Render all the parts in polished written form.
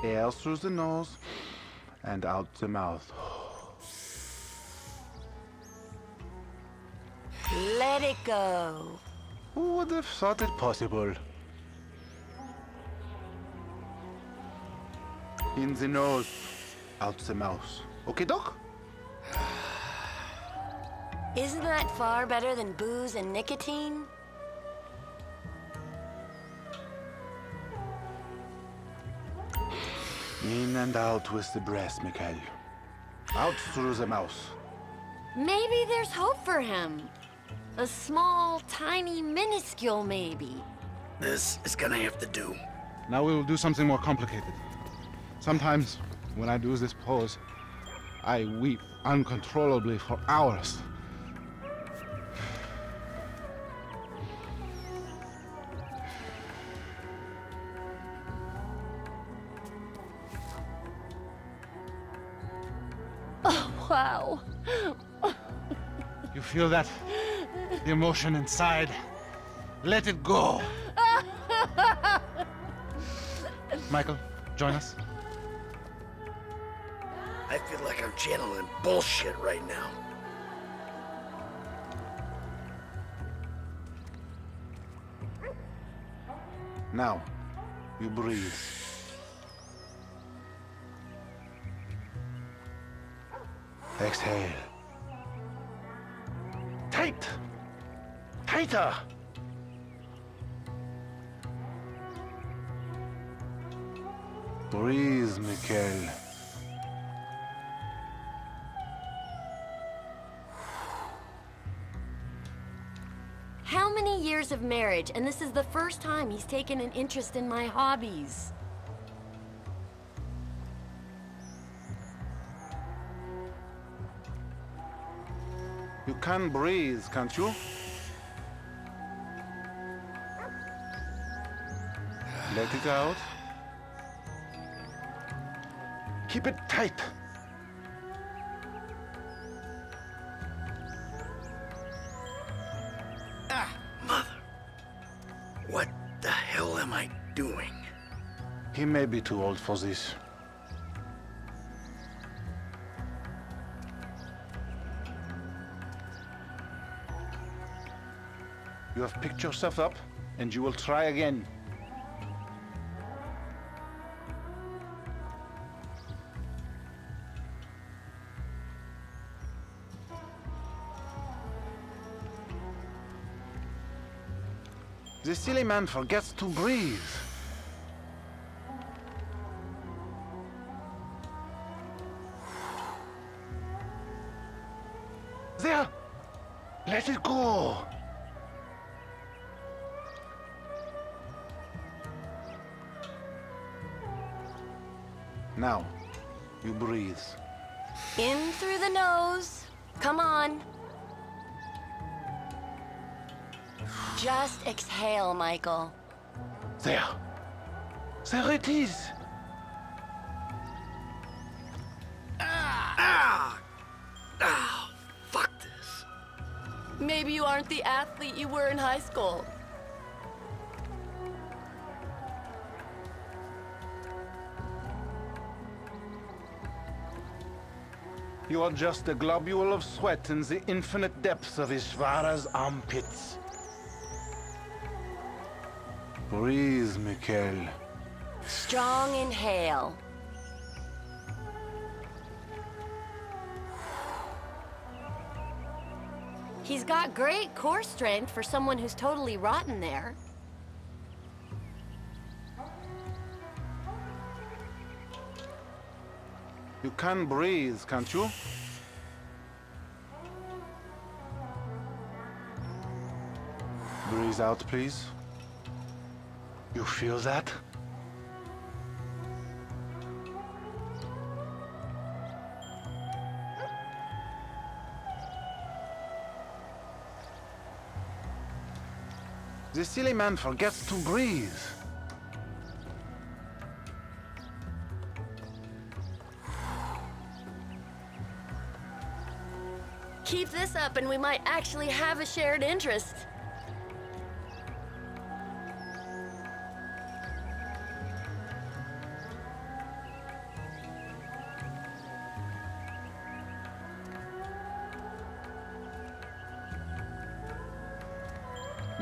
Air through the nose and out the mouth. Let it go. Who would have thought it possible? In the nose, out the mouth. Okay, Doc? Isn't that far better than booze and nicotine? In and out with the breath, Mikhail. Out through the mouth. Maybe there's hope for him. A small, tiny, minuscule maybe. This is gonna have to do. Now we will do something more complicated. Sometimes, when I do this pose, I weep uncontrollably for hours. Oh, wow. You feel that? The emotion inside. Let it go. Michael, join us. I feel like I'm channeling bullshit right now. Now, you breathe. Exhale. Tight! Tighter! Breathe, Mikhail. How many years of marriage, and this is the first time he's taken an interest in my hobbies. You can breathe, can't you? Let it out. Keep it tight. Ah, mother. What the hell am I doing? He may be too old for this. You have picked yourself up, and you will try again. The silly man forgets to breathe. There! Let it go! Now, you breathe. In through the nose. Come on. Just exhale, Michael. There. There it is. Ah! Ah! Fuck this. Maybe you aren't the athlete you were in high school. You are just a globule of sweat in the infinite depths of Ishvara's armpits. Breathe, Mikhail. Strong inhale. He's got great core strength for someone who's totally rotten there. You can breathe, can't you? Breathe out, please. You feel that? The silly man forgets to breathe. Keep this up and we might actually have a shared interest.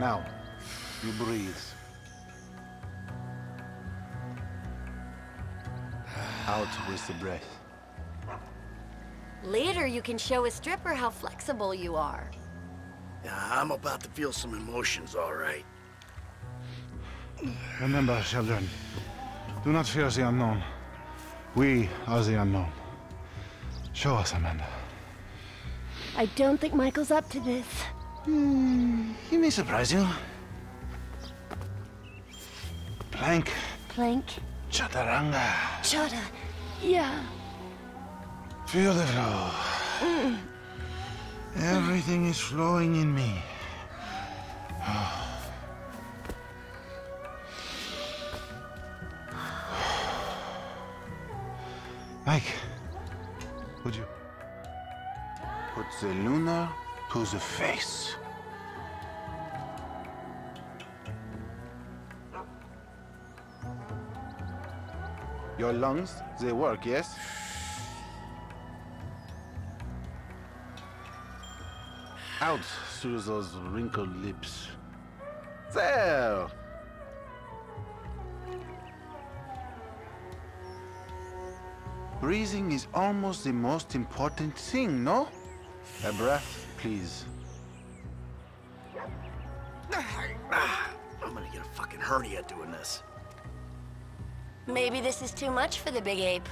Now, you breathe. Out with the breath. Later, you can show a stripper how flexible you are. Yeah, I'm about to feel some emotions, all right. Remember, children, do not fear the unknown. We are the unknown. Show us, Amanda. I don't think Michael's up to this. He may surprise you. Plank. Plank. Chaturanga. Chata. Yeah. Feel the flow. Everything is flowing in me. Mike, would you put the lunar to the face? Your lungs, they work, yes? Out through those wrinkled lips. There! Breathing is almost the most important thing, no? A breath, please. I'm gonna get a fucking hernia doing this. Maybe this is too much for the big ape.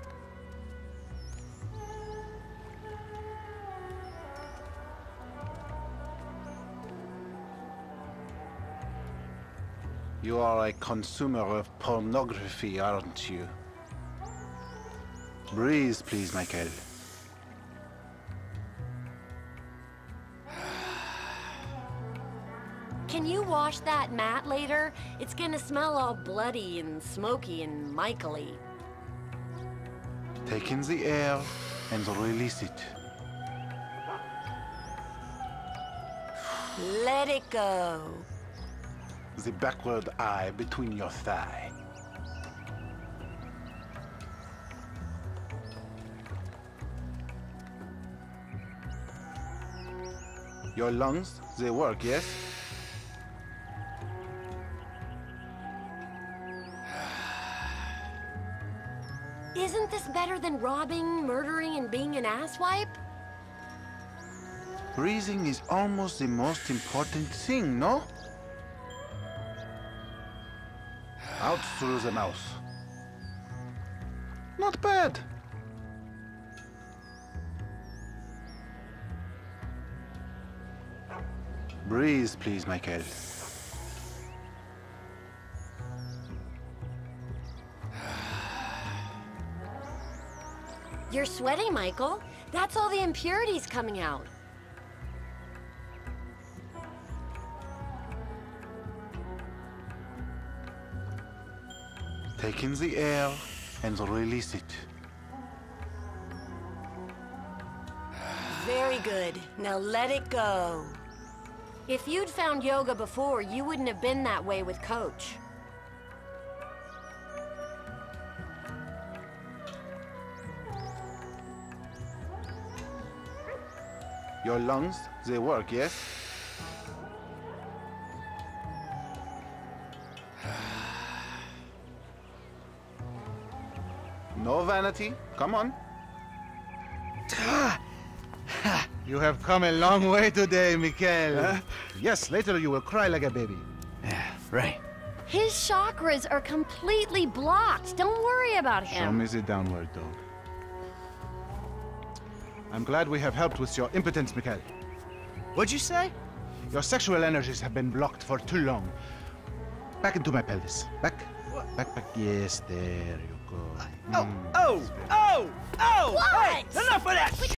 You are a consumer of pornography, aren't you? Breathe, please, Michael. Can you wash that mat later? It's gonna smell all bloody and smoky and Michael-y. Take in the air and release it. Let it go. The backward eye between your thigh. Your lungs, they work, yes? Isn't this better than robbing, murdering, and being an asswipe? Breathing is almost the most important thing, no? Out through the mouth. Not bad. Breathe, please, Michael. You're sweating, Michael. That's all the impurities coming out. Take in the air and release it. Very good. Now let it go. If you'd found yoga before, you wouldn't have been that way with Coach. Your lungs, they work, yes? No vanity. Come on. You have come a long way today, Mikhail. Huh? Yes, later you will cry like a baby. Yeah, right. His chakras are completely blocked. Don't worry about Show him. me the downward dog. I'm glad we have helped with your impotence, Mikhail. What'd you say? Your sexual energies have been blocked for too long. Back into my pelvis. Back. Back, back. Yes, there you go. Oh! What? Hey, enough of that!